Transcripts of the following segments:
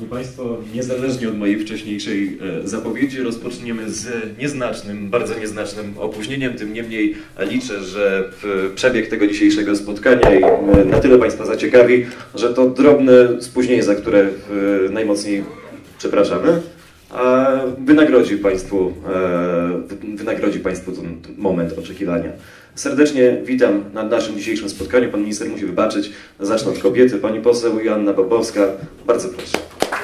Szanowni Państwo, niezależnie od mojej wcześniejszej zapowiedzi rozpoczniemy z nieznacznym, bardzo nieznacznym opóźnieniem. Tym niemniej liczę, że przebieg tego dzisiejszego spotkania i na tyle Państwa zaciekawi, że to drobne spóźnienie, za które najmocniej przepraszamy, wynagrodzi Państwu ten moment oczekiwania. Serdecznie witam na naszym dzisiejszym spotkaniu. Pan minister musi wybaczyć. Zacznę od kobiety. Pani poseł Joanna Bobowska. Bardzo proszę.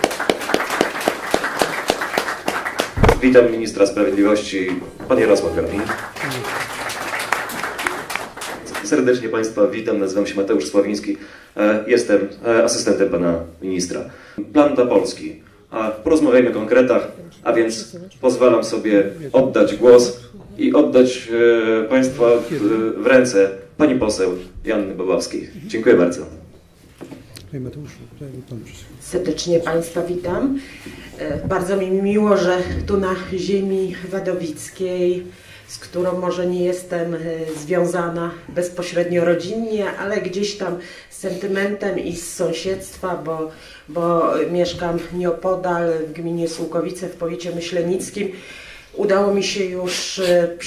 Witam ministra sprawiedliwości, pan Jarosław Gowin. Serdecznie Państwa witam. Nazywam się Mateusz Sławiński. Jestem asystentem pana ministra. Plan dla Polski. Porozmawiajmy o konkretach, a więc pozwalam sobie oddać głos i oddać Państwa w ręce pani poseł Joanny Bobowskiej. Dziękuję bardzo. Serdecznie Państwa witam. Bardzo mi miło, że tu na ziemi wadowickiej, z którą może nie jestem związana bezpośrednio rodzinnie, ale gdzieś tam z sentymentem i z sąsiedztwa, bo mieszkam nieopodal w gminie Sułkowice w powiecie myślenickim. Udało mi się już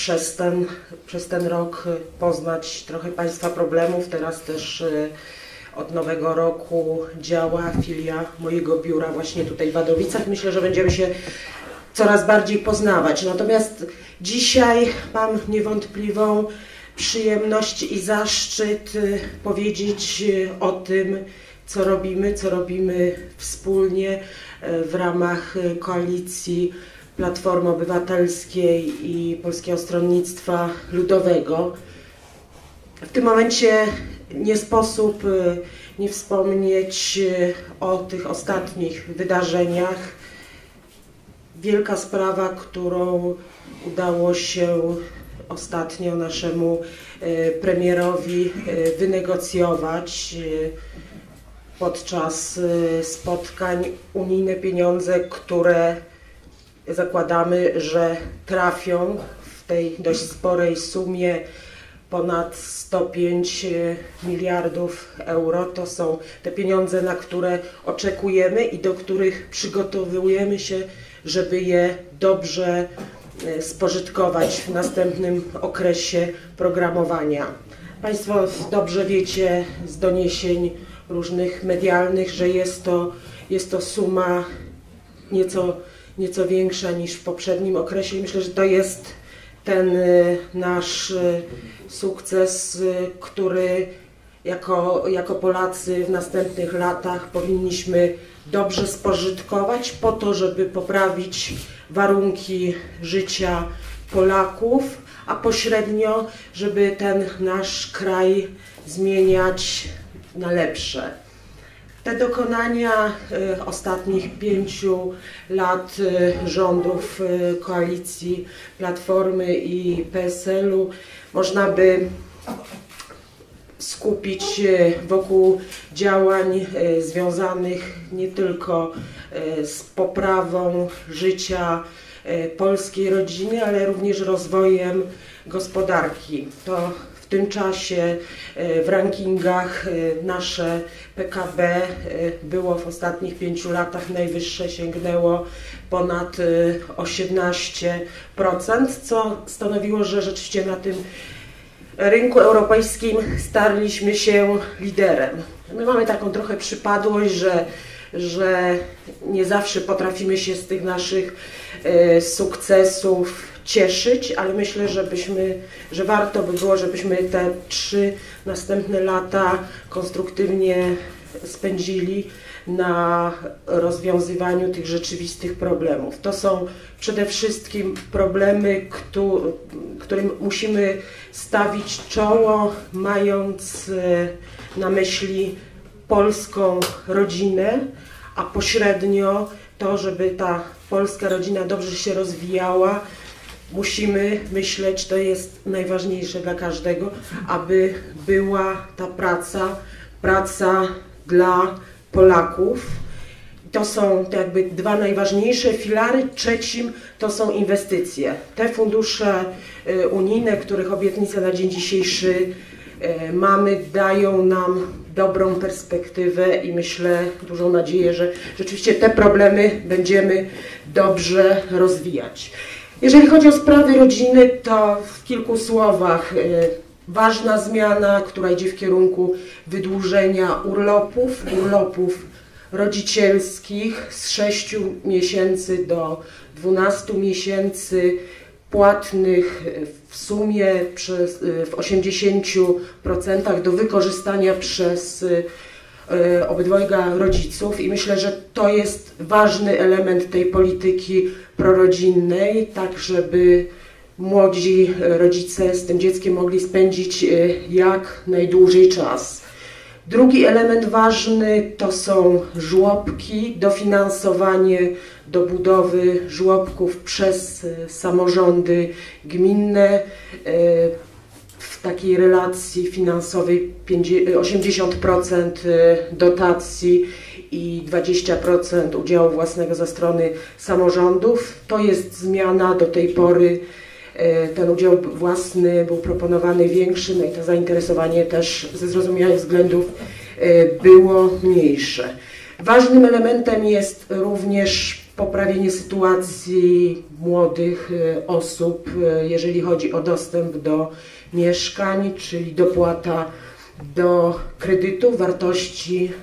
przez ten rok poznać trochę Państwa problemów. Teraz też od nowego roku działa filia mojego biura właśnie tutaj w Wadowicach. Myślę, że będziemy się coraz bardziej poznawać. Natomiast dzisiaj mam niewątpliwą przyjemność i zaszczyt powiedzieć o tym, co robimy wspólnie w ramach koalicji Platformy Obywatelskiej i Polskiego Stronnictwa Ludowego. W tym momencie nie sposób nie wspomnieć o tych ostatnich wydarzeniach. Wielka sprawa, którą udało się ostatnio naszemu premierowi wynegocjować podczas spotkań, unijne pieniądze, które zakładamy, że trafią w tej dość sporej sumie ponad 105 miliardów euro. To są te pieniądze, na które oczekujemy i do których przygotowujemy się, żeby je dobrze spożytkować w następnym okresie programowania. Państwo dobrze wiecie z doniesień różnych medialnych, że jest to suma nieco większa niż w poprzednim okresie i myślę, że to jest ten nasz sukces, który jako Polacy w następnych latach powinniśmy dobrze spożytkować po to, żeby poprawić warunki życia Polaków, a pośrednio, żeby ten nasz kraj zmieniać na lepsze. Te dokonania ostatnich 5 lat rządów koalicji Platformy i PSL-u można by skupić wokół działań związanych nie tylko z poprawą życia polskiej rodziny, ale również rozwojem gospodarki. To w tym czasie w rankingach nasze PKB było w ostatnich 5 latach najwyższe, sięgnęło ponad 18%, co stanowiło, że rzeczywiście na tym rynku europejskim starliśmy się liderem. My mamy taką trochę przypadłość, że nie zawsze potrafimy się z tych naszych sukcesów cieszyć, ale myślę, że warto by było, żebyśmy te 3 następne lata konstruktywnie spędzili na rozwiązywaniu tych rzeczywistych problemów. To są przede wszystkim problemy, którym musimy stawić czoło, mając na myśli polską rodzinę, a pośrednio to, żeby ta polska rodzina dobrze się rozwijała, musimy myśleć, to jest najważniejsze dla każdego, aby była ta praca dla Polaków. To są jakby 2 najważniejsze filary. Trzecim to są inwestycje. Te fundusze unijne, których obietnice na dzień dzisiejszy mamy dają nam dobrą perspektywę i myślę, dużą nadzieję, że rzeczywiście te problemy będziemy dobrze rozwijać. Jeżeli chodzi o sprawy rodziny, to w kilku słowach ważna zmiana, która idzie w kierunku wydłużenia urlopów rodzicielskich z 6 miesięcy do 12 miesięcy, płatnych w sumie w 80% do wykorzystania przez obydwojga rodziców i myślę, że to jest ważny element tej polityki prorodzinnej, tak żeby młodzi rodzice z tym dzieckiem mogli spędzić jak najdłużej czas. Drugi element ważny to są żłobki, dofinansowanie do budowy żłobków przez samorządy gminne w takiej relacji finansowej 80% dotacji i 20% udziału własnego ze strony samorządów. To jest zmiana. Do tej pory ten udział własny był proponowany większy, no i to zainteresowanie też ze zrozumiałych względów było mniejsze. Ważnym elementem jest również poprawienie sytuacji młodych osób, jeżeli chodzi o dostęp do mieszkań, czyli dopłata do kredytu w wartości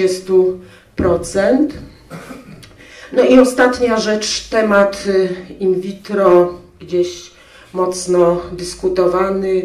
20%. No i ostatnia rzecz, temat in vitro, gdzieś mocno dyskutowany.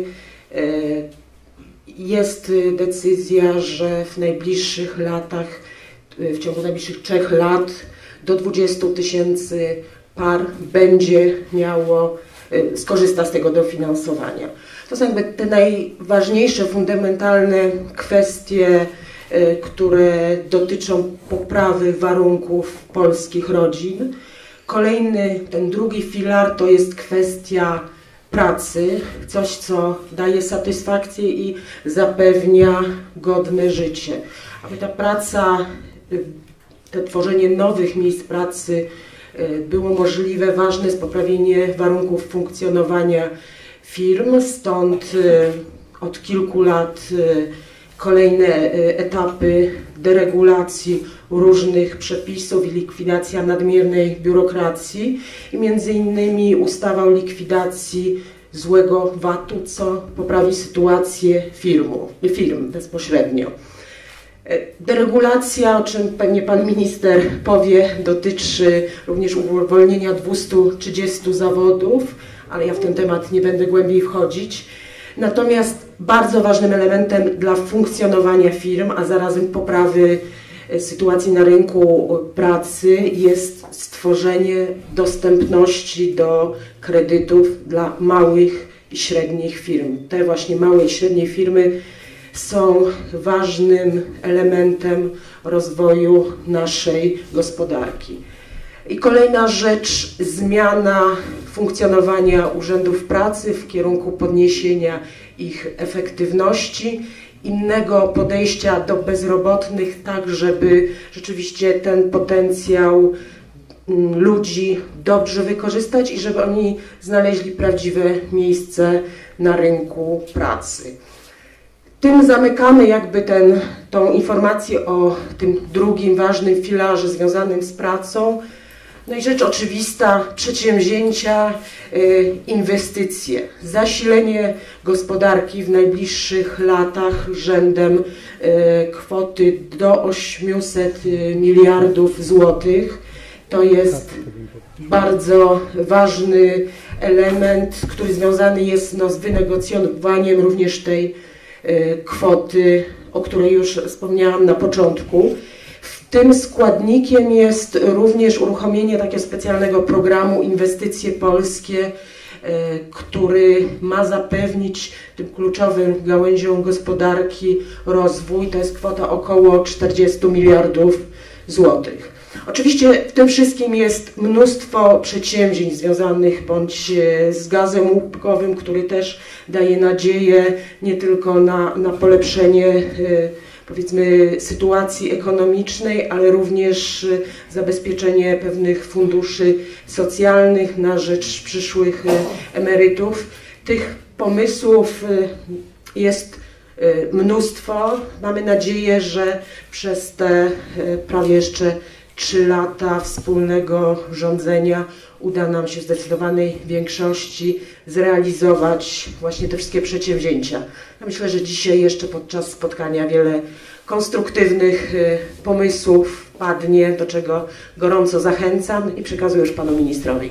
Jest decyzja, że w najbliższych latach, w ciągu najbliższych 3 lat do 20 000 par będzie miało, skorzysta z tego dofinansowania. To są jakby te najważniejsze, fundamentalne kwestie, które dotyczą poprawy warunków polskich rodzin. Kolejny, ten drugi filar to jest kwestia pracy, coś co daje satysfakcję i zapewnia godne życie. Aby ta praca, to tworzenie nowych miejsc pracy było możliwe, ważne jest poprawienie warunków funkcjonowania firm, stąd od kilku lat kolejne etapy deregulacji różnych przepisów i likwidacja nadmiernej biurokracji i między innymi ustawa o likwidacji złego VAT-u, co poprawi sytuację firm bezpośrednio. Deregulacja, o czym pewnie pan minister powie, dotyczy również uwolnienia 230 zawodów, ale ja w ten temat nie będę głębiej wchodzić. Natomiast bardzo ważnym elementem dla funkcjonowania firm, a zarazem poprawy sytuacji na rynku pracy jest stworzenie dostępności do kredytów dla małych i średnich firm. Te właśnie małe i średnie firmy są ważnym elementem rozwoju naszej gospodarki. I kolejna rzecz, zmiana funkcjonowania urzędów pracy w kierunku podniesienia ich efektywności, innego podejścia do bezrobotnych, tak żeby rzeczywiście ten potencjał ludzi dobrze wykorzystać i żeby oni znaleźli prawdziwe miejsce na rynku pracy. Tym zamykamy jakby tą informację o tym drugim ważnym filarze związanym z pracą. No i rzecz oczywista, przedsięwzięcia, inwestycje, zasilenie gospodarki w najbliższych latach rzędem kwoty do 800 miliardów złotych. To jest bardzo ważny element, który związany jest z wynegocjowaniem również tej kwoty, o której już wspomniałam na początku. Tym składnikiem jest również uruchomienie takiego specjalnego programu Inwestycje Polskie, który ma zapewnić tym kluczowym gałęziom gospodarki rozwój. To jest kwota około 40 miliardów złotych. Oczywiście w tym wszystkim jest mnóstwo przedsięwzięć związanych bądź z gazem łupkowym, który też daje nadzieję nie tylko na polepszenie powiedzmy sytuacji ekonomicznej, ale również zabezpieczenie pewnych funduszy socjalnych na rzecz przyszłych emerytów. Tych pomysłów jest mnóstwo. Mamy nadzieję, że przez te prawie jeszcze 3 lata wspólnego rządzenia uda nam się w zdecydowanej większości zrealizować właśnie te wszystkie przedsięwzięcia. Ja myślę, że dzisiaj jeszcze podczas spotkania wiele konstruktywnych pomysłów padnie, do czego gorąco zachęcam i przekazuję już panu ministrowi.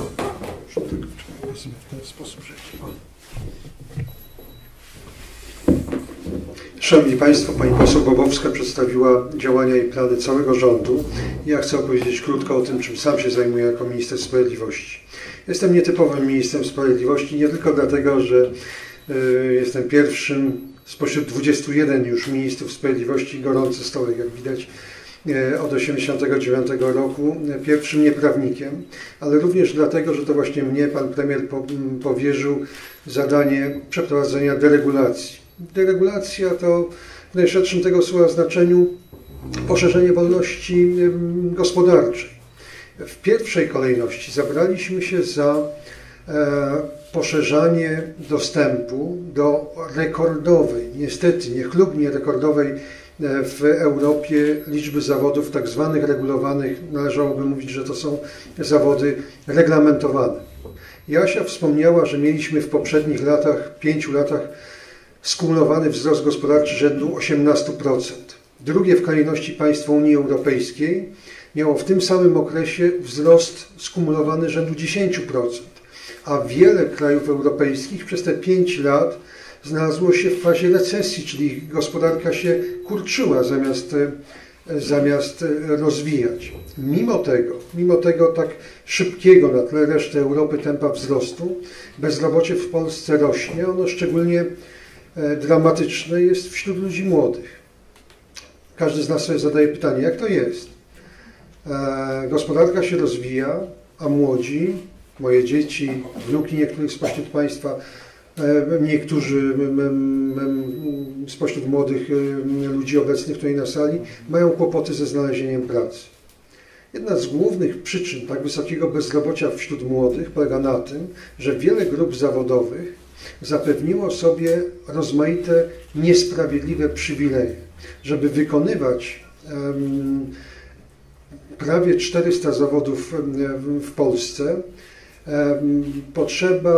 Szanowni Państwo, pani poseł Bobowska przedstawiła działania i plany całego rządu. Ja chcę opowiedzieć krótko o tym, czym sam się zajmuję jako minister sprawiedliwości. Jestem nietypowym ministrem sprawiedliwości nie tylko dlatego, że jestem pierwszym spośród 21 już ministrów sprawiedliwości, gorący stołek, jak widać, od 1989 roku, pierwszym nieprawnikiem, ale również dlatego, że to właśnie mnie pan premier powierzył zadanie przeprowadzenia deregulacji. Deregulacja to w najszerszym tego słowa znaczeniu poszerzenie wolności gospodarczej. W pierwszej kolejności zabraliśmy się za poszerzanie dostępu do rekordowej, niestety niechlubnie rekordowej w Europie liczby zawodów tak zwanych regulowanych. Należałoby mówić, że to są zawody reglamentowane. Jasia wspomniała, że mieliśmy w poprzednich latach, 5 latach skumulowany wzrost gospodarczy rzędu 18%. Drugie w kolejności państwo Unii Europejskiej miało w tym samym okresie wzrost skumulowany rzędu 10%, a wiele krajów europejskich przez te 5 lat znalazło się w fazie recesji, czyli ich gospodarka się kurczyła zamiast rozwijać. Mimo tego tak szybkiego na tle reszty Europy tempa wzrostu, bezrobocie w Polsce rośnie, ono szczególnie dramatyczne jest wśród ludzi młodych. Każdy z nas sobie zadaje pytanie, jak to jest? Gospodarka się rozwija, a młodzi, moje dzieci, wnuki niektórych spośród Państwa, niektórzy spośród młodych ludzi obecnych tutaj na sali mają kłopoty ze znalezieniem pracy. Jedna z głównych przyczyn tak wysokiego bezrobocia wśród młodych polega na tym, że wiele grup zawodowych zapewniło sobie rozmaite niesprawiedliwe przywileje. Żeby wykonywać prawie 400 zawodów w Polsce, potrzeba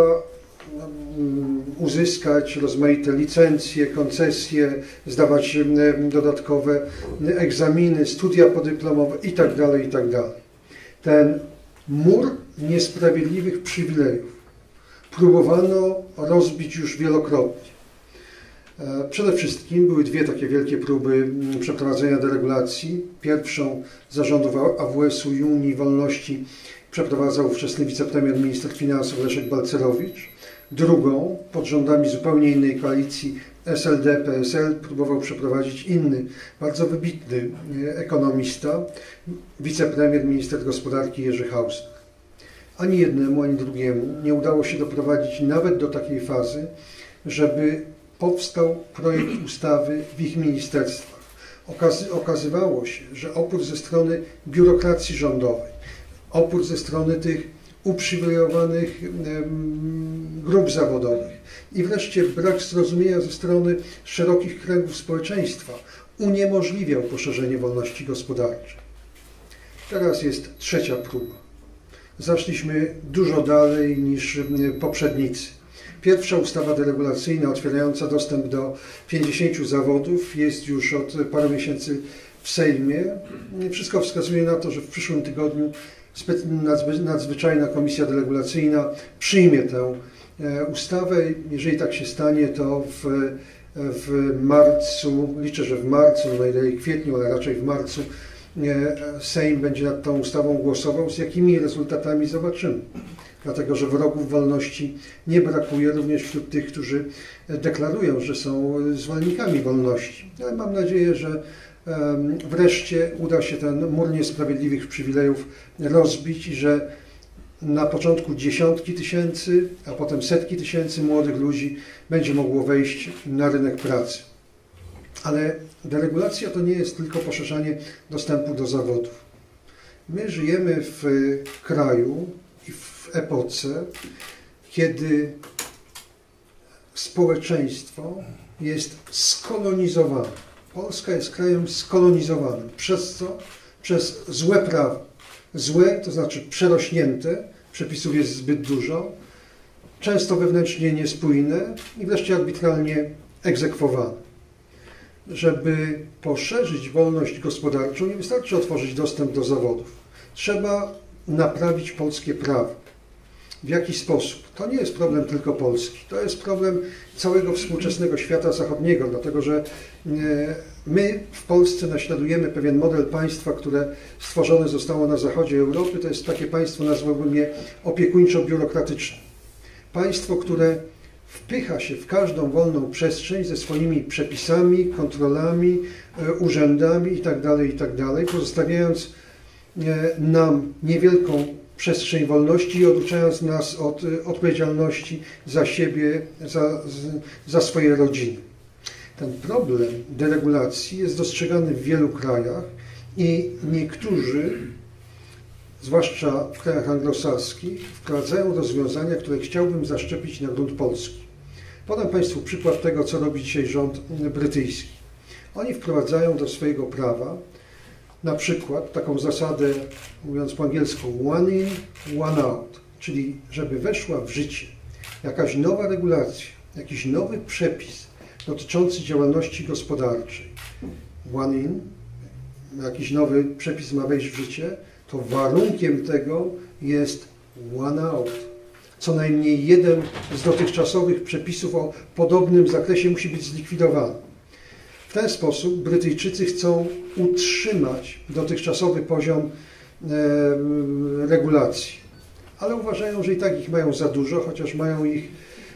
uzyskać rozmaite licencje, koncesje, zdawać dodatkowe egzaminy, studia podyplomowe itd., itd. Ten mur niesprawiedliwych przywilejów próbowano rozbić już wielokrotnie. Przede wszystkim były 2 takie wielkie próby przeprowadzenia deregulacji. Pierwszą zarządów AWS-u i Unii Wolności przeprowadzał ówczesny wicepremier, minister finansów Leszek Balcerowicz. Drugą, pod rządami zupełnie innej koalicji SLD-PSL, próbował przeprowadzić inny, bardzo wybitny ekonomista, wicepremier, minister gospodarki Jerzy Hausner. Ani jednemu, ani drugiemu nie udało się doprowadzić nawet do takiej fazy, żeby powstał projekt ustawy w ich ministerstwach. Okazywało się, że opór ze strony biurokracji rządowej, opór ze strony tych uprzywilejowanych grup zawodowych i wreszcie brak zrozumienia ze strony szerokich kręgów społeczeństwa uniemożliwiał poszerzenie wolności gospodarczej. Teraz jest 3. próba. Zaszliśmy dużo dalej niż poprzednicy. Pierwsza ustawa deregulacyjna otwierająca dostęp do 50 zawodów jest już od paru miesięcy w Sejmie. Wszystko wskazuje na to, że w przyszłym tygodniu nadzwyczajna komisja deregulacyjna przyjmie tę ustawę. Jeżeli tak się stanie, to w marcu, liczę, że w marcu, no najlepiej kwietniu, ale raczej w marcu, Sejm będzie nad tą ustawą głosował. Z jakimi rezultatami zobaczymy. Dlatego, że wrogów wolności nie brakuje również wśród tych, którzy deklarują, że są zwolennikami wolności. Ale mam nadzieję, że wreszcie uda się ten mur niesprawiedliwych przywilejów rozbić i że na początku dziesiątki tysięcy, a potem setki tysięcy młodych ludzi będzie mogło wejść na rynek pracy. Ale deregulacja to nie jest tylko poszerzanie dostępu do zawodów. My żyjemy w kraju i w epoce, kiedy społeczeństwo jest skolonizowane. Polska jest krajem skolonizowanym. Przez co? Przez złe prawo. Złe, to znaczy przerośnięte, przepisów jest zbyt dużo, często wewnętrznie niespójne i wreszcie arbitralnie egzekwowane. Żeby poszerzyć wolność gospodarczą, nie wystarczy otworzyć dostęp do zawodów. Trzeba naprawić polskie prawo. W jaki sposób? To nie jest problem tylko Polski. To jest problem całego współczesnego świata zachodniego, dlatego że my w Polsce naśladujemy pewien model państwa, które stworzone zostało na zachodzie Europy. To jest takie państwo, nazwałbym je opiekuńczo-biurokratyczne. Państwo, które wpycha się w każdą wolną przestrzeń ze swoimi przepisami, kontrolami, urzędami itd., pozostawiając nam niewielką przestrzeń wolności i oduczając nas od odpowiedzialności za siebie, za swoje rodziny. Ten problem deregulacji jest dostrzegany w wielu krajach i niektórzy, zwłaszcza w krajach anglosaskich, wprowadzają rozwiązania, które chciałbym zaszczepić na grunt polski. Podam Państwu przykład tego, co robi dzisiaj rząd brytyjski. Oni wprowadzają do swojego prawa na przykład taką zasadę, mówiąc po angielsku, one in, one out, czyli żeby weszła w życie jakaś nowa regulacja, jakiś nowy przepis dotyczący działalności gospodarczej. One in, jakiś nowy przepis ma wejść w życie, to warunkiem tego jest one out. Co najmniej jeden z dotychczasowych przepisów o podobnym zakresie musi być zlikwidowany. W ten sposób Brytyjczycy chcą utrzymać dotychczasowy poziom regulacji, ale uważają, że i tak ich mają za dużo, chociaż mają ich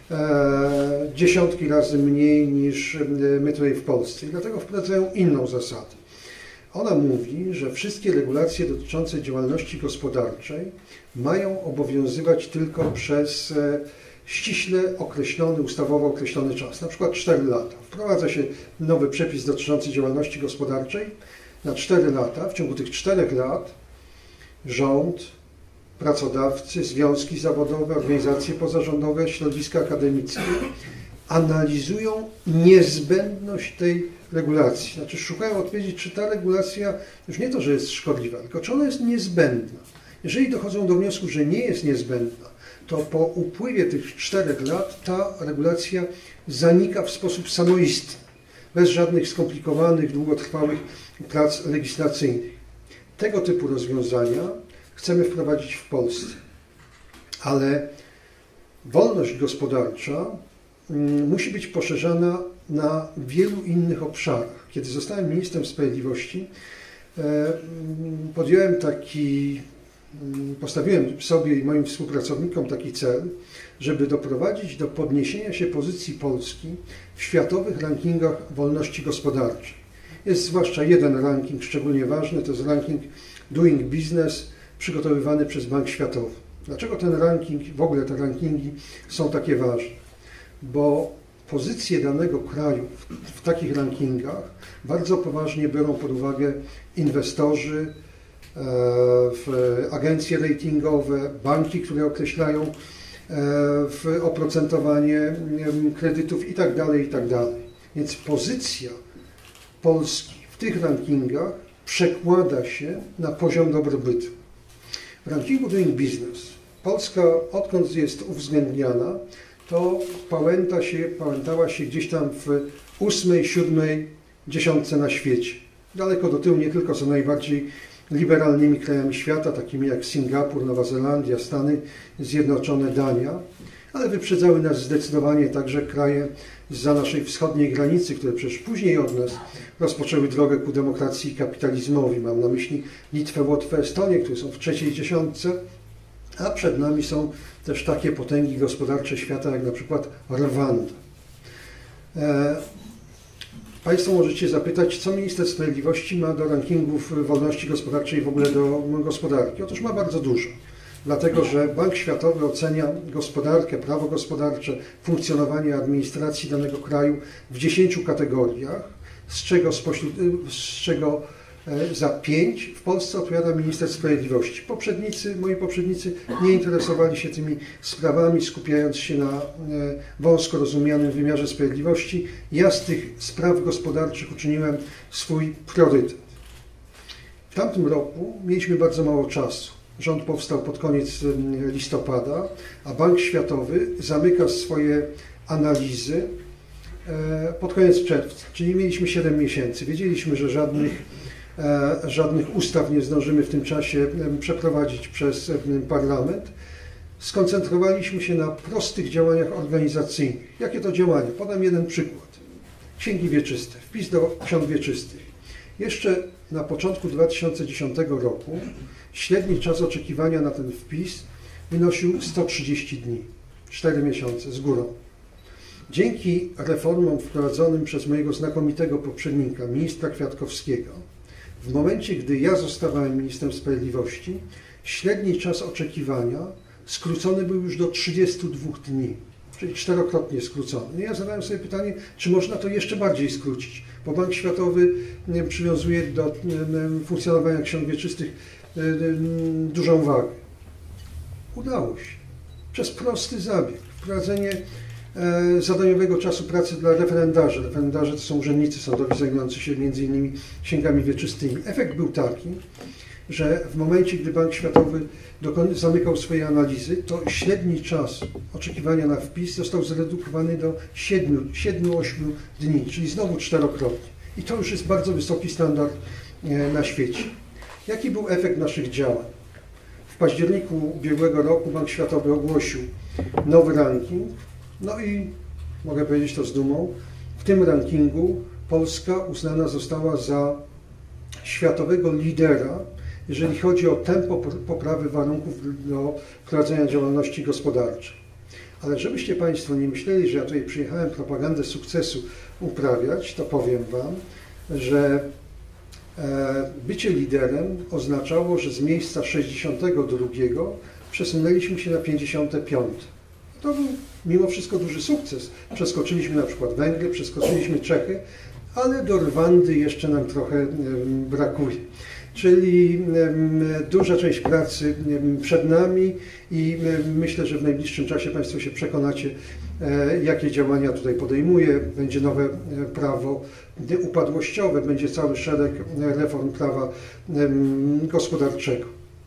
dziesiątki razy mniej niż my tutaj w Polsce. I dlatego wprowadzają inną zasadę. Ona mówi, że wszystkie regulacje dotyczące działalności gospodarczej mają obowiązywać tylko przez ściśle określony, ustawowo określony czas, na przykład 4 lata. Wprowadza się nowy przepis dotyczący działalności gospodarczej na 4 lata. W ciągu tych 4 lat rząd, pracodawcy, związki zawodowe, organizacje pozarządowe, środowiska akademickie analizują niezbędność tej regulacji. Znaczy szukają odpowiedzi, czy ta regulacja już nie to, że jest szkodliwa, tylko czy ona jest niezbędna. Jeżeli dochodzą do wniosku, że nie jest niezbędna, to po upływie tych 4 lat ta regulacja zanika w sposób samoistny, bez żadnych skomplikowanych, długotrwałych prac legislacyjnych. Tego typu rozwiązania chcemy wprowadzić w Polsce. Ale wolność gospodarcza musi być poszerzana na wielu innych obszarach. Kiedy zostałem ministrem sprawiedliwości, postawiłem sobie i moim współpracownikom taki cel, żeby doprowadzić do podniesienia się pozycji Polski w światowych rankingach wolności gospodarczej. Jest zwłaszcza jeden ranking szczególnie ważny, to jest ranking Doing Business przygotowywany przez Bank Światowy. Dlaczego ten ranking, w ogóle te rankingi są takie ważne? Bo pozycje danego kraju w takich rankingach bardzo poważnie biorą pod uwagę inwestorzy, agencje ratingowe, banki, które określają oprocentowanie kredytów itd. Więc pozycja Polski w tych rankingach przekłada się na poziom dobrobytu. W rankingu Doing Business Polska, odkąd jest uwzględniana, to pałętała się gdzieś tam w 8., 7. dziesiątce na świecie. Daleko do tyłu nie tylko za najbardziej liberalnymi krajami świata, takimi jak Singapur, Nowa Zelandia, Stany Zjednoczone, Dania, ale wyprzedzały nas zdecydowanie także kraje zza naszej wschodniej granicy, które przecież później od nas rozpoczęły drogę ku demokracji i kapitalizmowi. Mam na myśli Litwę, Łotwę, Estonię, które są w 3. dziesiątce, a przed nami są też takie potęgi gospodarcze świata, jak na przykład Rwanda. Państwo możecie zapytać, co minister sprawiedliwości ma do rankingów wolności gospodarczej i w ogóle do gospodarki. Otóż ma bardzo dużo, dlatego że Bank Światowy ocenia gospodarkę, prawo gospodarcze, funkcjonowanie administracji danego kraju w 10 kategoriach, z czego Za 5 w Polsce odpowiada minister sprawiedliwości. Moi poprzednicy nie interesowali się tymi sprawami, skupiając się na wąsko rozumianym wymiarze sprawiedliwości. Ja z tych spraw gospodarczych uczyniłem swój priorytet. W tamtym roku mieliśmy bardzo mało czasu. Rząd powstał pod koniec listopada, a Bank Światowy zamyka swoje analizy pod koniec czerwca, czyli mieliśmy 7 miesięcy. Wiedzieliśmy, że żadnych ustaw nie zdążymy w tym czasie przeprowadzić przez parlament. Skoncentrowaliśmy się na prostych działaniach organizacyjnych. Jakie to działania? Podam jeden przykład. Księgi wieczyste, wpis do ksiąg wieczystych. Jeszcze na początku 2010 roku średni czas oczekiwania na ten wpis wynosił 130 dni, 4 miesiące z górą. Dzięki reformom wprowadzonym przez mojego znakomitego poprzednika, ministra Kwiatkowskiego, w momencie, gdy ja zostawałem ministrem sprawiedliwości, średni czas oczekiwania skrócony był już do 32 dni, czyli 4-krotnie skrócony. No ja zadałem sobie pytanie, czy można to jeszcze bardziej skrócić, bo Bank Światowy przywiązuje do funkcjonowania ksiąg wieczystych dużą wagę. Udało się. Przez prosty zabieg, wprowadzenie zadaniowego czasu pracy dla referendarzy. Referendarze to są urzędnicy sądowi zajmujący się m.in. księgami wieczystymi. Efekt był taki, że w momencie, gdy Bank Światowy zamykał swoje analizy, to średni czas oczekiwania na wpis został zredukowany do 7-8 dni, czyli znowu 4-krotnie. I to już jest bardzo wysoki standard na świecie. Jaki był efekt naszych działań? W październiku ubiegłego roku Bank Światowy ogłosił nowy ranking, no i mogę powiedzieć to z dumą, w tym rankingu Polska uznana została za światowego lidera, jeżeli chodzi o tempo poprawy warunków do prowadzenia działalności gospodarczej. Ale żebyście Państwo nie myśleli, że ja tutaj przyjechałem propagandę sukcesu uprawiać, to powiem Wam, że bycie liderem oznaczało, że z miejsca 62 przesunęliśmy się na 55. To był mimo wszystko duży sukces. Przeskoczyliśmy na przykład Węgry, przeskoczyliśmy Czechy, ale do Rwandy jeszcze nam trochę brakuje. Czyli duża część pracy przed nami i myślę, że w najbliższym czasie Państwo się przekonacie, jakie działania tutaj podejmuję. Będzie nowe prawo upadłościowe, będzie cały szereg reform prawa gospodarczego.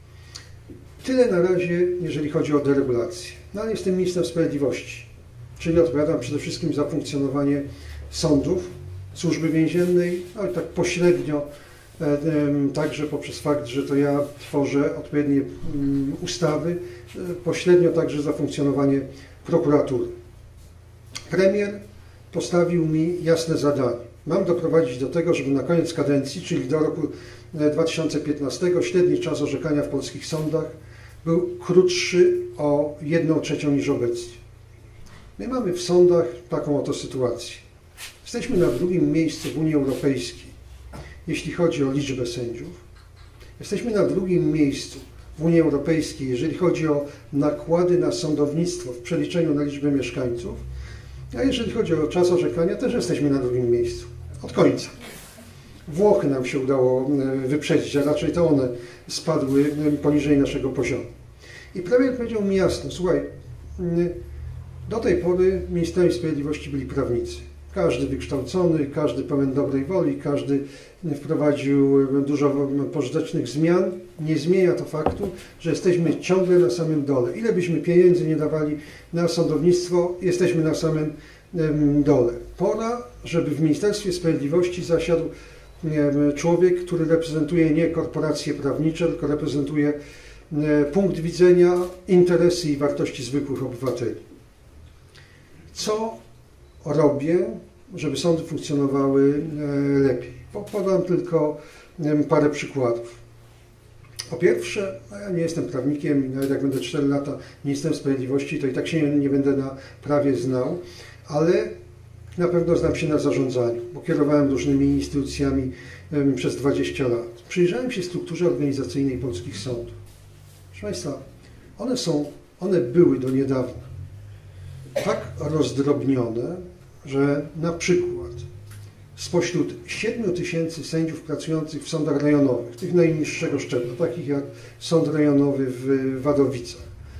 Tyle na razie, jeżeli chodzi o deregulację. No ale jestem ministrem sprawiedliwości, czyli odpowiadam przede wszystkim za funkcjonowanie sądów, służby więziennej, ale tak pośrednio także poprzez fakt, że to ja tworzę odpowiednie ustawy, pośrednio także za funkcjonowanie prokuratury. Premier postawił mi jasne zadanie. Mam doprowadzić do tego, żeby na koniec kadencji, czyli do roku 2015, średni czas orzekania w polskich sądach był krótszy o 1/3 niż obecnie. My mamy w sądach taką oto sytuację. Jesteśmy na 2. miejscu w Unii Europejskiej, jeśli chodzi o liczbę sędziów. Jesteśmy na 2. miejscu w Unii Europejskiej, jeżeli chodzi o nakłady na sądownictwo w przeliczeniu na liczbę mieszkańców, a jeżeli chodzi o czas orzekania, też jesteśmy na 2. miejscu, od końca. Włochy nam się udało wyprzedzić, a raczej to one spadły poniżej naszego poziomu. I premier powiedział mi jasno, słuchaj, do tej pory ministrami sprawiedliwości byli prawnicy. Każdy wykształcony, każdy pełen dobrej woli, każdy wprowadził dużo pożytecznych zmian. Nie zmienia to faktu, że jesteśmy ciągle na samym dole. Ile byśmy pieniędzy nie dawali na sądownictwo, jesteśmy na samym dole. Pora, żeby w Ministerstwie Sprawiedliwości zasiadł człowiek, który reprezentuje nie korporacje prawnicze, tylko reprezentuje punkt widzenia, interesy i wartości zwykłych obywateli. Co robię, żeby sądy funkcjonowały lepiej? Podam tylko parę przykładów. Po pierwsze, ja nie jestem prawnikiem i nawet jak będę 4 lata ministrem sprawiedliwości, to i tak się nie będę na prawie znał, ale na pewno znam się na zarządzaniu, bo kierowałem różnymi instytucjami przez 20 lat. Przyjrzałem się strukturze organizacyjnej polskich sądów. Proszę Państwa, one były do niedawna tak rozdrobnione, że na przykład spośród 7 tysięcy sędziów pracujących w sądach rejonowych, tych najniższego szczebla, takich jak Sąd Rejonowy w Wadowicach,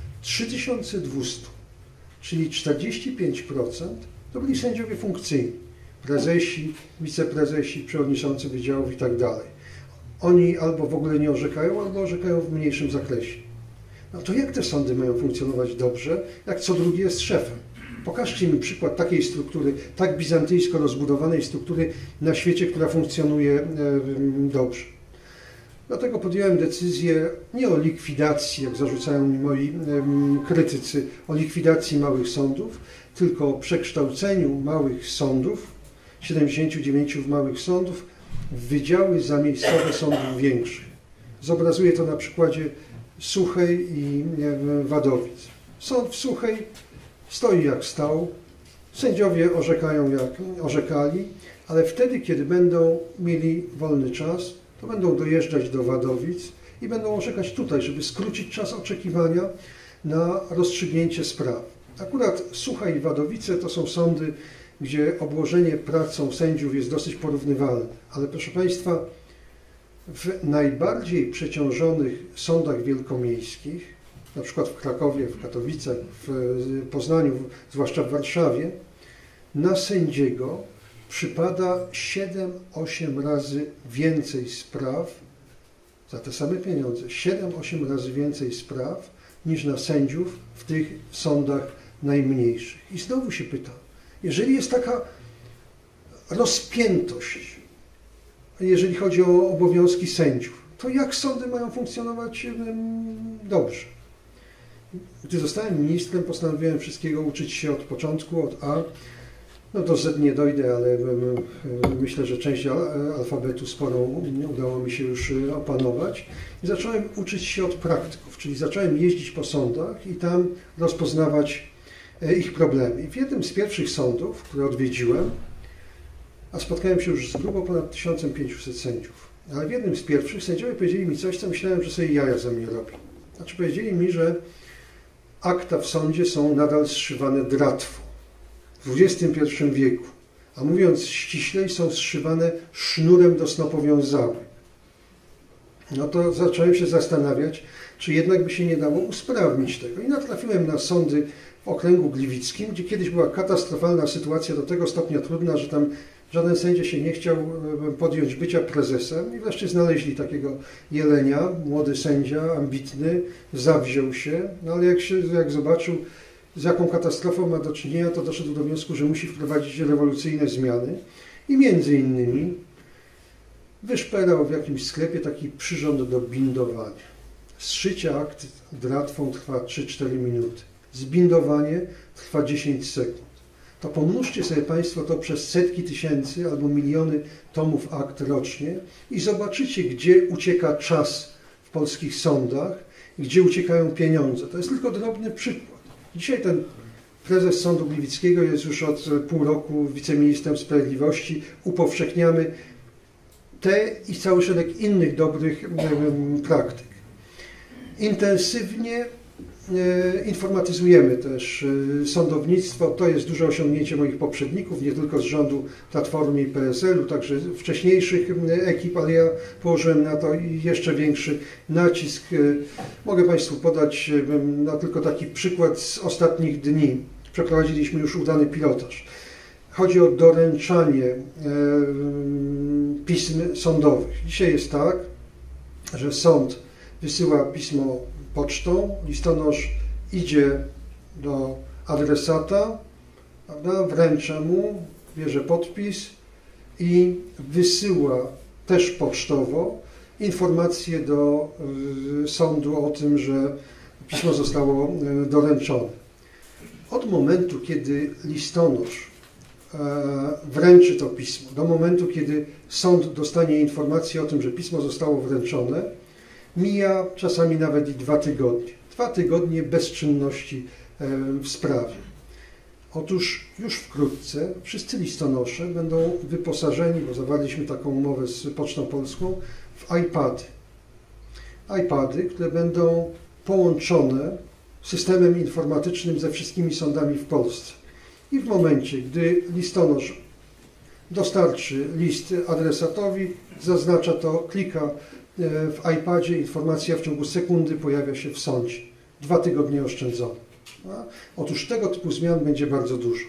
3200, czyli 45% to byli sędziowie funkcyjni, prezesi, wiceprezesi, przewodniczący wydziałów i tak dalej. Oni albo w ogóle nie orzekają, albo orzekają w mniejszym zakresie. No to jak te sądy mają funkcjonować dobrze, jak co drugi jest szefem? Pokażcie mi przykład takiej struktury, tak bizantyjsko rozbudowanej struktury na świecie, która funkcjonuje dobrze. Dlatego podjąłem decyzję nie o likwidacji, jak zarzucają mi moi krytycy, o likwidacji małych sądów, tylko o przekształceniu małych sądów, 79 małych sądów, w wydziały zamiejscowe sądów większych. Zobrazuję to na przykładzie Suchej i Wadowic. Sąd w Suchej stoi jak stał, sędziowie orzekają jak orzekali, ale wtedy, kiedy będą mieli wolny czas, to będą dojeżdżać do Wadowic i będą orzekać tutaj, żeby skrócić czas oczekiwania na rozstrzygnięcie spraw. Akurat Sucha i Wadowice to są sądy, gdzie obłożenie pracą sędziów jest dosyć porównywalne, ale proszę Państwa, w najbardziej przeciążonych sądach wielkomiejskich, na przykład w Krakowie, w Katowicach, w Poznaniu, zwłaszcza w Warszawie, na sędziego przypada 7-8 razy więcej spraw za te same pieniądze, 7-8 razy więcej spraw niż na sędziów w tych sądach najmniejszych. I znowu się pytam, jeżeli jest taka rozpiętość, jeżeli chodzi o obowiązki sędziów, to jak sądy mają funkcjonować dobrze? Gdy zostałem ministrem, postanowiłem wszystkiego uczyć się od początku, od A. No do Z nie dojdę, ale myślę, że część alfabetu sporą udało mi się już opanować. I zacząłem uczyć się od praktyków, czyli zacząłem jeździć po sądach i tam rozpoznawać ich problemy. I w jednym z pierwszych sądów, które odwiedziłem, a spotkałem się już z grubo ponad 1500 sędziów, ale w jednym z pierwszych sędziowie powiedzieli mi coś, co myślałem, że sobie jaja ze mnie robi. Znaczy powiedzieli mi, że akta w sądzie są nadal zszywane dratwą w XXI wieku, a mówiąc ściślej, są zszywane sznurem do snopowiązałek. No to zacząłem się zastanawiać, czy jednak by się nie dało usprawnić tego. I natrafiłem na sądy w okręgu gliwickim, gdzie kiedyś była katastrofalna sytuacja, do tego stopnia trudna, że tam żaden sędzia się nie chciał podjąć bycia prezesem i wreszcie znaleźli takiego jelenia, młody sędzia, ambitny, zawziął się, no ale jak zobaczył, z jaką katastrofą ma do czynienia, to doszedł do wniosku, że musi wprowadzić rewolucyjne zmiany i między innymi wyszperał w jakimś sklepie taki przyrząd do bindowania. Zszycie akt dratwą trwa 3-4 minuty. Zbindowanie trwa 10 sekund. To pomnóżcie sobie Państwo to przez setki tysięcy albo miliony tomów akt rocznie i zobaczycie, gdzie ucieka czas w polskich sądach i gdzie uciekają pieniądze. To jest tylko drobny przykład. Dzisiaj ten prezes Sądu Gliwickiego jest już od pół roku wiceministrem sprawiedliwości. Upowszechniamy te i cały szereg innych dobrych praktyk. Intensywnie informatyzujemy też sądownictwo. To jest duże osiągnięcie moich poprzedników, nie tylko z rządu Platformy i PSL-u, także wcześniejszych ekip, ale ja położyłem na to jeszcze większy nacisk. Mogę Państwu podać tylko taki przykład z ostatnich dni. Przeprowadziliśmy już udany pilotaż. Chodzi o doręczanie pism sądowych. Dzisiaj jest tak, że sąd wysyła pismo pocztą, listonosz idzie do adresata, prawda, wręcza mu, bierze podpis i wysyła też pocztowo informację do sądu o tym, że pismo zostało doręczone. Od momentu, kiedy listonosz wręczy to pismo, do momentu, kiedy sąd dostanie informację o tym, że pismo zostało wręczone, mija czasami nawet i 2 tygodnie. 2 tygodnie bezczynności w sprawie. Otóż już wkrótce wszyscy listonosze będą wyposażeni, bo zawarliśmy taką umowę z Pocztą Polską, w iPady. iPady, które będą połączone systemem informatycznym ze wszystkimi sądami w Polsce. I w momencie, gdy listonosz dostarczy list adresatowi, zaznacza to, klika w iPadzie, informacja w ciągu sekundy pojawia się w sądzie. 2 tygodnie oszczędzone. Otóż tego typu zmian będzie bardzo dużo.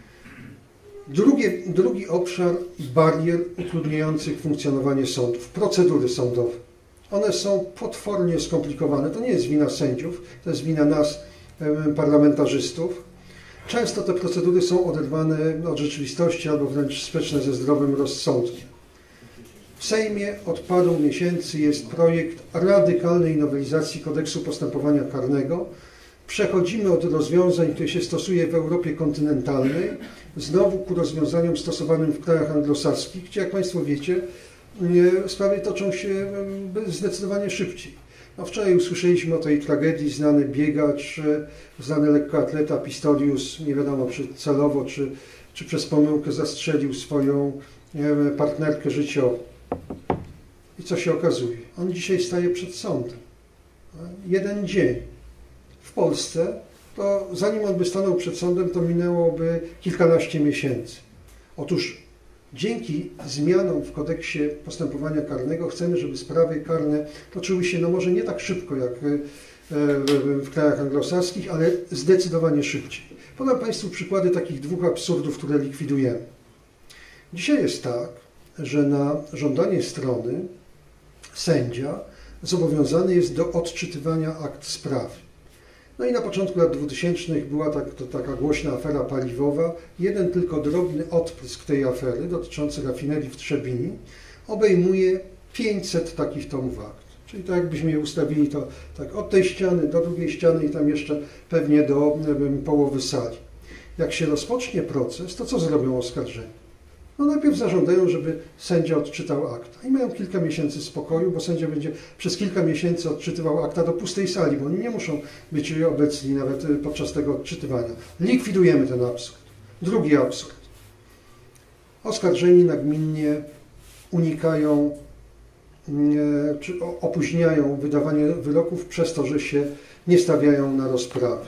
Drugi obszar barier utrudniających funkcjonowanie sądów, procedury sądowe. One są potwornie skomplikowane. To nie jest wina sędziów, to jest wina nas, parlamentarzystów. Często te procedury są oderwane od rzeczywistości albo wręcz sprzeczne ze zdrowym rozsądkiem. W Sejmie od paru miesięcy jest projekt radykalnej nowelizacji Kodeksu Postępowania Karnego. Przechodzimy od rozwiązań, które się stosuje w Europie kontynentalnej, znowu ku rozwiązaniom stosowanym w krajach anglosaskich, gdzie, jak Państwo wiecie, sprawy toczą się zdecydowanie szybciej. No, wczoraj usłyszeliśmy o tej tragedii, znany biegacz, znany lekkoatleta Pistorius, nie wiadomo czy celowo, czy przez pomyłkę zastrzelił swoją partnerkę życiową. I co się okazuje? On dzisiaj staje przed sądem. 1 dzień. W Polsce, to zanim on by stanął przed sądem, to minęłoby kilkanaście miesięcy. Otóż dzięki zmianom w kodeksie postępowania karnego chcemy, żeby sprawy karne toczyły się, no może nie tak szybko jak w krajach anglosaskich, ale zdecydowanie szybciej. Podam Państwu przykłady takich 2 absurdów, które likwidujemy. Dzisiaj jest tak, że na żądanie strony sędzia zobowiązany jest do odczytywania akt sprawy. No i na początku lat 2000 była taka głośna afera paliwowa. Jeden tylko drobny odprysk tej afery dotyczący rafinerii w Trzebini obejmuje 500 takich tomów akt. Czyli tak jakbyśmy je ustawili to tak od tej ściany do drugiej ściany i tam jeszcze pewnie do połowy sali. Jak się rozpocznie proces, to co zrobią oskarżeni? No najpierw zażądają, żeby sędzia odczytał akta i mają kilka miesięcy spokoju, bo sędzia będzie przez kilka miesięcy odczytywał akta do pustej sali, bo oni nie muszą być obecni nawet podczas tego odczytywania. Likwidujemy ten absurd. Drugi absurd. Oskarżeni nagminnie unikają czy opóźniają wydawanie wyroków przez to, że się nie stawiają na rozprawy.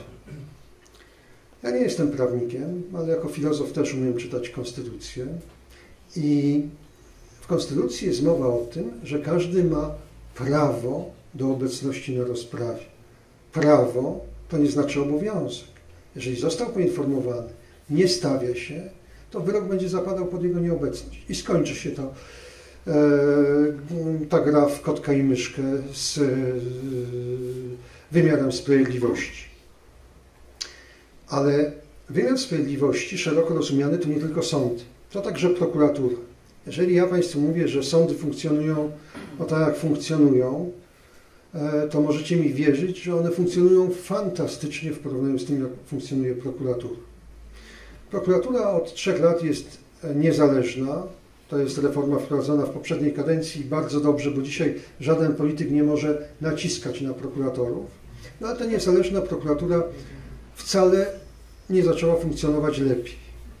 Ja nie jestem prawnikiem, ale jako filozof też umiem czytać konstytucję. I w konstytucji jest mowa o tym, że każdy ma prawo do obecności na rozprawie. Prawo to nie znaczy obowiązek. Jeżeli został poinformowany, nie stawia się, to wyrok będzie zapadał pod jego nieobecność. I skończy się to ta gra w kotka i myszkę z wymiarem sprawiedliwości. Ale wymiar sprawiedliwości, szeroko rozumiany, to nie tylko sądy, to także prokuratura. Jeżeli ja Państwu mówię, że sądy funkcjonują tak, jak funkcjonują, to możecie mi wierzyć, że one funkcjonują fantastycznie w porównaniu z tym, jak funkcjonuje prokuratura. Prokuratura od 3 lat jest niezależna. To jest reforma wprowadzona w poprzedniej kadencji bardzo dobrze, bo dzisiaj żaden polityk nie może naciskać na prokuratorów. No ale ta niezależna prokuratura wcale nie zaczęła funkcjonować lepiej.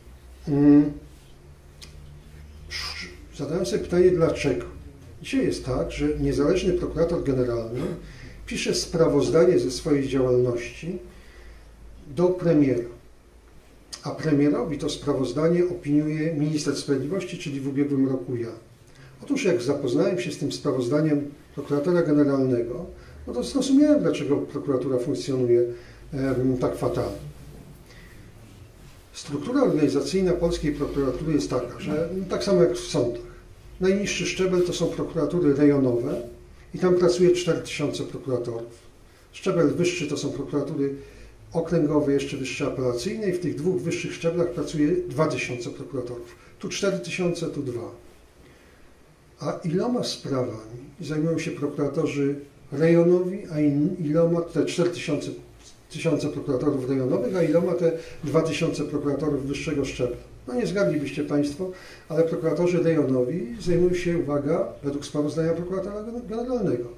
Zadałem sobie pytanie, dlaczego. Dzisiaj jest tak, że niezależny prokurator generalny pisze sprawozdanie ze swojej działalności do premiera, a premierowi to sprawozdanie opiniuje minister sprawiedliwości, czyli w ubiegłym roku ja. Otóż jak zapoznałem się z tym sprawozdaniem prokuratora generalnego, no to zrozumiałem, dlaczego prokuratura funkcjonuje tak fatalnie. Struktura organizacyjna polskiej prokuratury jest taka, że tak samo jak w sądach. Najniższy szczebel to są prokuratury rejonowe i tam pracuje 4000 prokuratorów. Szczebel wyższy to są prokuratury okręgowe, jeszcze wyższe apelacyjne i w tych 2 wyższych szczeblach pracuje 2000 prokuratorów. Tu 4000, tu 2. A iloma sprawami zajmują się prokuratorzy rejonowi, a iloma te 4000 prokuratorów rejonowych, a iloma te 2000 prokuratorów wyższego szczebla. No nie zgadlibyście Państwo, ale prokuratorzy rejonowi zajmują się, uwaga, według sprawozdania prokuratora generalnego,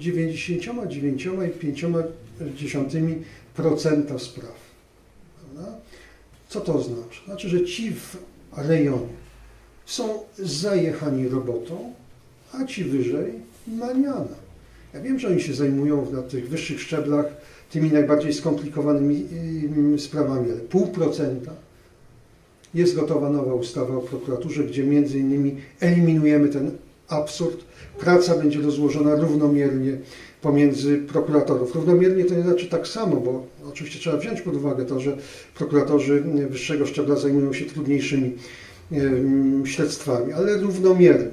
99,5% spraw. Prawda? Co to oznacza? Znaczy, że ci w rejonie są zajechani robotą, a ci wyżej maniana. Ja wiem, że oni się zajmują na tych wyższych szczeblach tymi najbardziej skomplikowanymi sprawami, ale 0,5%. Jest gotowa nowa ustawa o prokuraturze, gdzie między innymi eliminujemy ten absurd. Praca będzie rozłożona równomiernie pomiędzy prokuratorów. Równomiernie to nie znaczy tak samo, bo oczywiście trzeba wziąć pod uwagę to, że prokuratorzy wyższego szczebla zajmują się trudniejszymi śledztwami, ale równomiernie.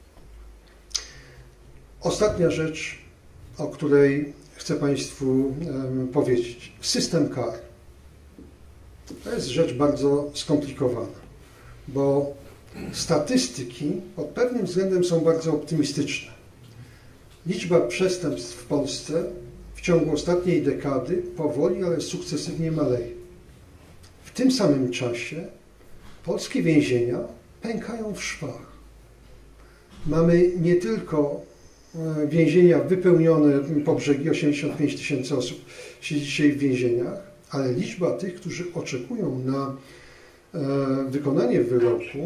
Ostatnia rzecz, o której chcę Państwu powiedzieć. System kar. To jest rzecz bardzo skomplikowana, bo statystyki pod pewnym względem są bardzo optymistyczne. Liczba przestępstw w Polsce w ciągu ostatniej dekady powoli, ale sukcesywnie maleje. W tym samym czasie polskie więzienia pękają w szwach. Mamy nie tylko więzienia wypełnione po brzegi, 85 000 osób siedzi dzisiaj w więzieniach, ale liczba tych, którzy oczekują na wykonanie wyroku,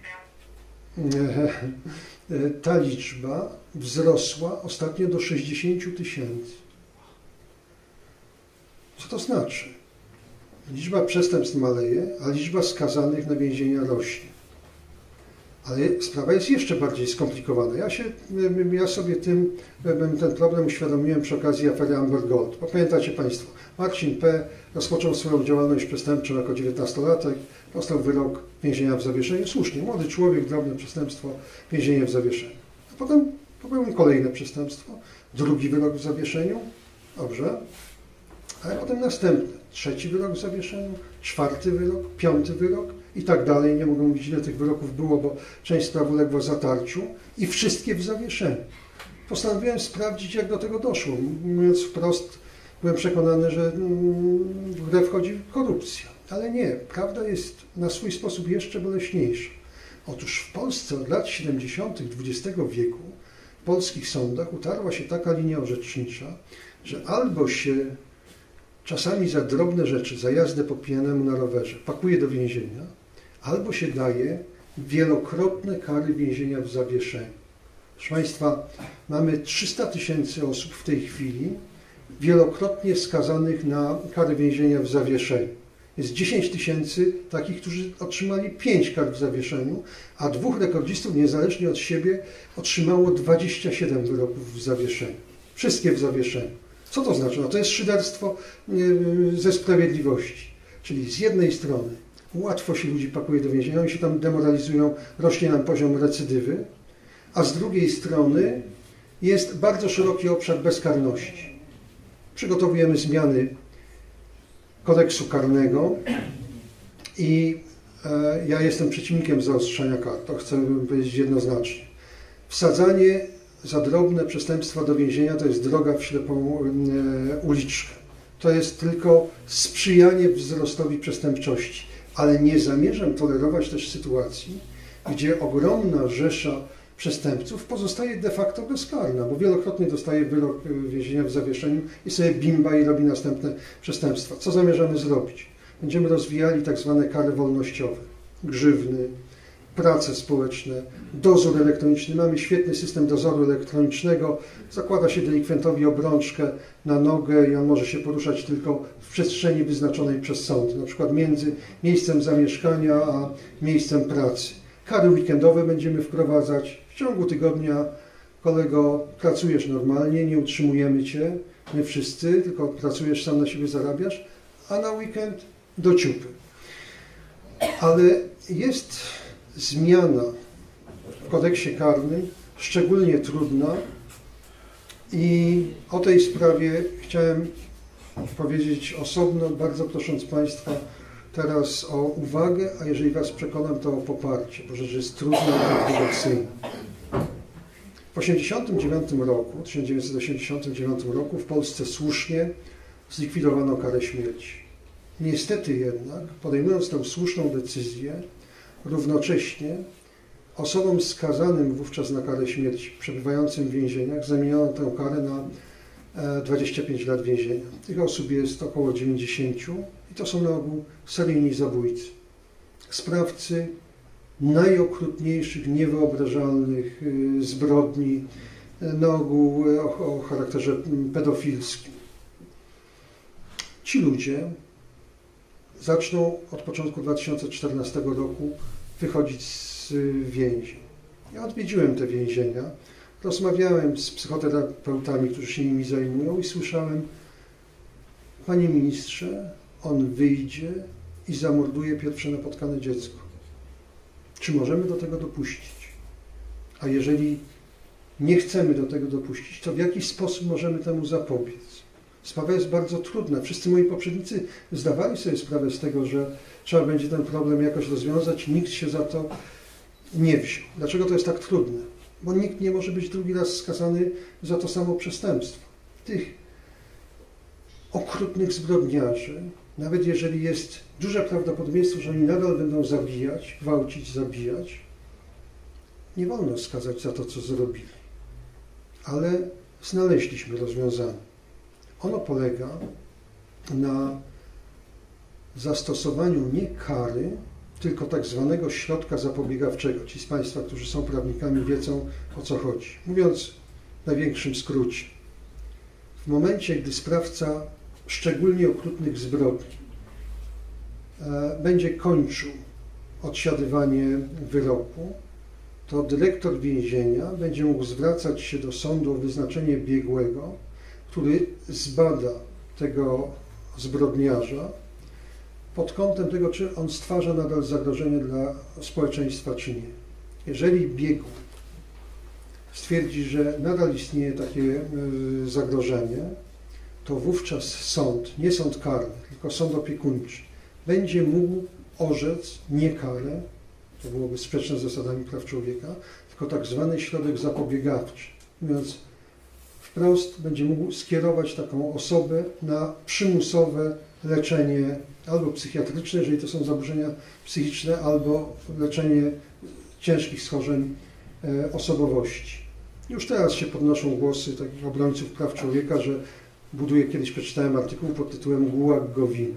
ta liczba wzrosła ostatnio do 60 000. Co to znaczy? Liczba przestępstw maleje, a liczba skazanych na więzienia rośnie. Ale sprawa jest jeszcze bardziej skomplikowana. Ja sobie ten problem uświadomiłem przy okazji afery Amber Gold. Bo pamiętacie Państwo, Marcin P. rozpoczął swoją działalność przestępczą jako 19-latek, dostał wyrok więzienia w zawieszeniu. Słusznie, młody człowiek, drobne przestępstwo, więzienie w zawieszeniu. A potem popełnił kolejne przestępstwo, drugi wyrok w zawieszeniu, dobrze, ale potem następny, trzeci wyrok w zawieszeniu, czwarty wyrok, piąty wyrok i tak dalej. Nie mogę mówić, ile tych wyroków było, bo część spraw uległa zatarciu i wszystkie w zawieszeniu. Postanowiłem sprawdzić, jak do tego doszło. Mówiąc wprost, byłem przekonany, że w grę wchodzi korupcja. Ale nie, prawda jest na swój sposób jeszcze boleśniejsza. Otóż w Polsce od lat 70. XX wieku w polskich sądach utarła się taka linia orzecznicza, że albo się czasami za drobne rzeczy, za jazdę po pijanemu na rowerze, pakuje do więzienia, albo się daje wielokrotne kary więzienia w zawieszeniu. Proszę Państwa, mamy 300 000 osób w tej chwili wielokrotnie skazanych na kary więzienia w zawieszeniu. Jest 10 000 takich, którzy otrzymali 5 kar w zawieszeniu, a 2 rekordzistów niezależnie od siebie otrzymało 27 wyroków w zawieszeniu. Wszystkie w zawieszeniu. Co to znaczy? No to jest szyderstwo ze sprawiedliwości. Czyli z jednej strony łatwo się ludzi pakuje do więzienia, oni się tam demoralizują, rośnie nam poziom recydywy, a z drugiej strony jest bardzo szeroki obszar bezkarności. Przygotowujemy zmiany kodeksu karnego i ja jestem przeciwnikiem zaostrzania kar, to chcę powiedzieć jednoznacznie. Wsadzanie za drobne przestępstwa do więzienia to jest droga w ślepą uliczkę. To jest tylko sprzyjanie wzrostowi przestępczości. Ale nie zamierzam tolerować też sytuacji, gdzie ogromna rzesza przestępców pozostaje de facto bezkarna, bo wielokrotnie dostaje wyrok więzienia w zawieszeniu i sobie bimba i robi następne przestępstwa. Co zamierzamy zrobić? Będziemy rozwijali tak zwane kary wolnościowe, grzywny, prace społeczne, dozór elektroniczny. Mamy świetny system dozoru elektronicznego. Zakłada się delikwentowi obrączkę na nogę i on może się poruszać tylko w przestrzeni wyznaczonej przez sąd, na przykład między miejscem zamieszkania a miejscem pracy. Kary weekendowe będziemy wprowadzać. W ciągu tygodnia, kolego, pracujesz normalnie, nie utrzymujemy cię, my wszyscy, tylko pracujesz, sam na siebie zarabiasz, a na weekend do ciupy. Ale jest zmiana w kodeksie karnym szczególnie trudna i o tej sprawie chciałem powiedzieć osobno, bardzo prosząc Państwa teraz o uwagę, a jeżeli Was przekonam, to o poparcie, bo rzecz jest trudna i kontrowersyjna. W 1989 roku w Polsce słusznie zlikwidowano karę śmierci. Niestety jednak, podejmując tę słuszną decyzję, równocześnie osobom skazanym wówczas na karę śmierci, przebywającym w więzieniach, zamieniono tę karę na 25 lat więzienia. Tych osób jest około 90 i to są na ogół seryjni zabójcy. Sprawcy najokrutniejszych, niewyobrażalnych zbrodni, na ogół o charakterze pedofilskim. Ci ludzie zaczną od początku 2014 roku wychodzić z więzień. Ja odwiedziłem te więzienia, rozmawiałem z psychoterapeutami, którzy się nimi zajmują i słyszałem: panie ministrze, on wyjdzie i zamorduje pierwsze napotkane dziecko. Czy możemy do tego dopuścić? A jeżeli nie chcemy do tego dopuścić, to w jaki sposób możemy temu zapobiec? Sprawa jest bardzo trudna. Wszyscy moi poprzednicy zdawali sobie sprawę z tego, że trzeba będzie ten problem jakoś rozwiązać. Nikt się za to nie wziął. Dlaczego to jest tak trudne? Bo nikt nie może być drugi raz skazany za to samo przestępstwo. Tych okrutnych zbrodniarzy, nawet jeżeli jest duże prawdopodobieństwo, że oni nadal będą zabijać, gwałcić, zabijać, nie wolno skazać za to, co zrobili. Ale znaleźliśmy rozwiązanie. Ono polega na zastosowaniu nie kary, tylko tak zwanego środka zapobiegawczego. Ci z Państwa, którzy są prawnikami, wiedzą, o co chodzi. Mówiąc w największym skrócie, w momencie, gdy sprawca szczególnie okrutnych zbrodni będzie kończył odsiadywanie wyroku, to dyrektor więzienia będzie mógł zwracać się do sądu o wyznaczenie biegłego, który zbada tego zbrodniarza pod kątem tego, czy on stwarza nadal zagrożenie dla społeczeństwa, czy nie. Jeżeli biegły stwierdzi, że nadal istnieje takie zagrożenie, to wówczas sąd, nie sąd karny, tylko sąd opiekuńczy, będzie mógł orzec nie karę, to byłoby sprzeczne z zasadami praw człowieka, tylko tak zwany środek zapobiegawczy. Mówiąc wprost, będzie mógł skierować taką osobę na przymusowe leczenie albo psychiatryczne, jeżeli to są zaburzenia psychiczne, albo leczenie ciężkich schorzeń osobowości. Już teraz się podnoszą głosy takich obrońców praw człowieka, że kiedyś przeczytałem artykuł pod tytułem Gulag Gowina,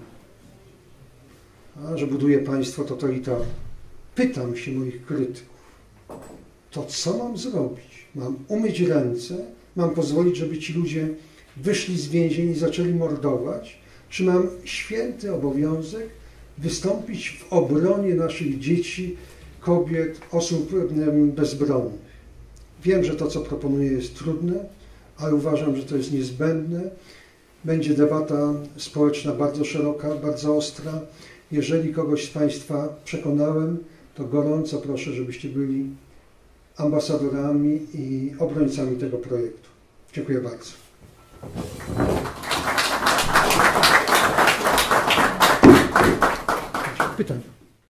że buduje państwo totalitarne. Pytam się moich krytyków, to co mam zrobić? Mam umyć ręce? Mam pozwolić, żeby ci ludzie wyszli z więzień i zaczęli mordować? Czy mam święty obowiązek wystąpić w obronie naszych dzieci, kobiet, osób bezbronnych? Wiem, że to, co proponuję, jest trudne, ale uważam, że to jest niezbędne. Będzie debata społeczna bardzo szeroka, bardzo ostra. Jeżeli kogoś z Państwa przekonałem, to gorąco proszę, żebyście byli ambasadorami i obrońcami tego projektu. Dziękuję bardzo. Pytania.